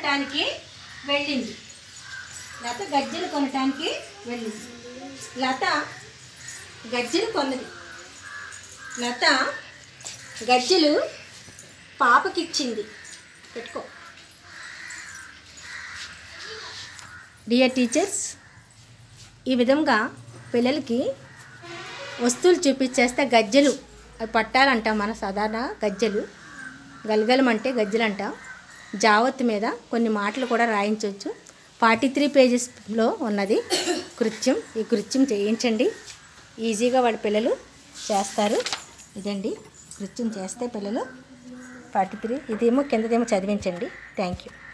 కొనటానికి వెళ్ళింది. లత గజ్జెలు కొనటానికి వెళ్ళింది. లత గజ్జెలు కొన్నది. లత గజ్జెలు పాపకిచ్చింది. పెట్టుకో. డియర్ టీచర్స్, ఈ విధంగా పిల్లలకి వస్తువులు చూపించేస్తే గజ్జెలు అవి పట్టాలంటాం. మన సాధారణ గజ్జెలు గలగలం అంటే గజ్జెలు అంటాం. జావత్ మీద కొన్ని మాటలు కూడా రాయించవచ్చు. 43 పేజెస్లో ఉన్నది కృత్యం. ఈ కృత్యం చేయించండి, ఈజీగా వాళ్ళ పిల్లలు చేస్తారు. ఇదండి కృత్యం చేస్తే పిల్లలు 43. ఇదేమో కిందదేమో చదివించండి. Thank you.